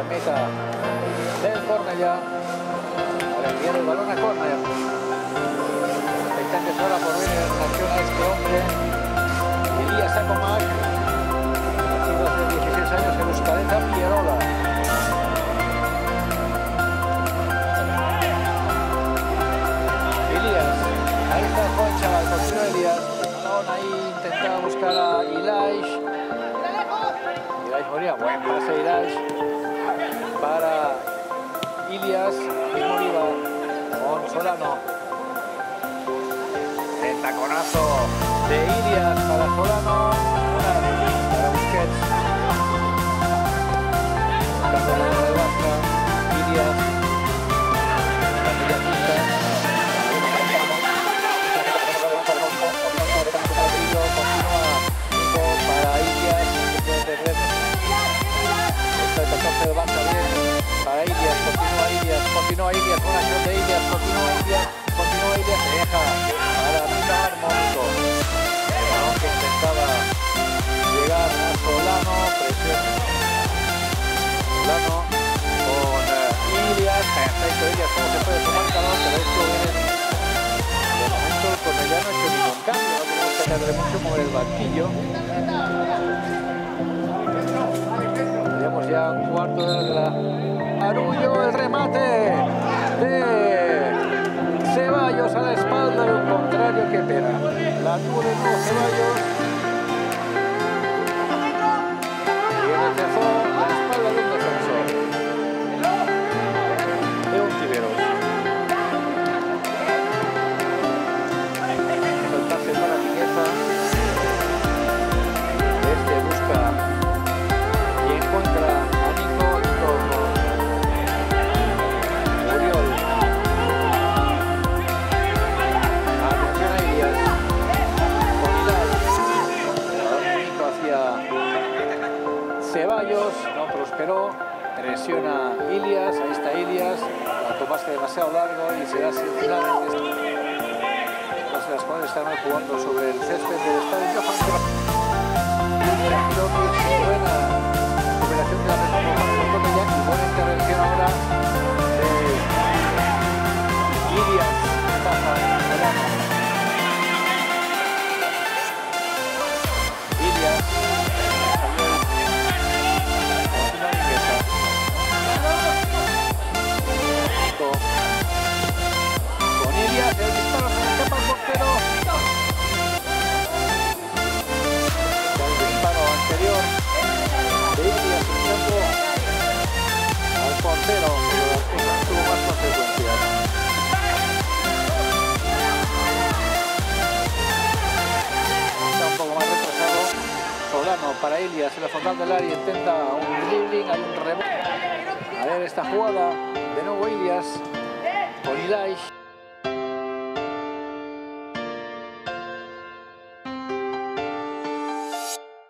meta del Cornellà. Ahora enviar el balón a córner. Expectantes ahora por ver en relación a este hombre, Elías Acomac, nacido hace 16 años en Euskaleta, Pierola. Elías, ahí está el joven chaval, continúa Elías. Ahí intentaba buscar a Ilaish. Ilaish moría, buen pase de Ilaish para Ilias, mismo iba con Solano. El taconazo de Ilias para Solano, para Busquets. Buscando la bola de Barça, Ilias. Para Ilias, el 14 de Barça bien, para Ilias, continúa Ilias, buena acción de Ilias, continúa Ilias, se deja para Pilar Mónico, aunque intentaba llegar a Solano, presión, Solano con Ilias, perfecto Ilias, cómo se puede sumar el balón, pero esto viene, de momento el Cornellà no ha hecho ningún cambio, no podemos sacarle mucho mover el banquillo. Tenemos ya un cuarto de la Arullo, el remate de Ceballos a la espalda de un contrario, que pena. La tuvo de nuevo Ceballos y rechazó a la espalda de un defensor, de un Tiberos. El pase para Mingueza. Este busca y encuentra a Nico y todo. Oriol. Atención a Ilias. Con Ilaish. Nico hacia Ceballos. No prosperó. Presiona Ilias. Ahí está Ilias. La tomaste demasiado largo y será finalmente. Las cuales están jugando sobre el césped del estadio Johan. Buena superación de la persona con Cornellà y buena intervención ahora de Ilias. Ilias. Continúa Mingueza. Con Ilias, el disparo se escapa al portero. Anterior de Ilias enviando al portero, pero las cosas tuvo más consecuencias. Está un poco más retrasado Solano para Ilias en la frontal del área, intenta un dribbling, hay un rebote. A ver esta jugada, de nuevo Ilias con Ilaish.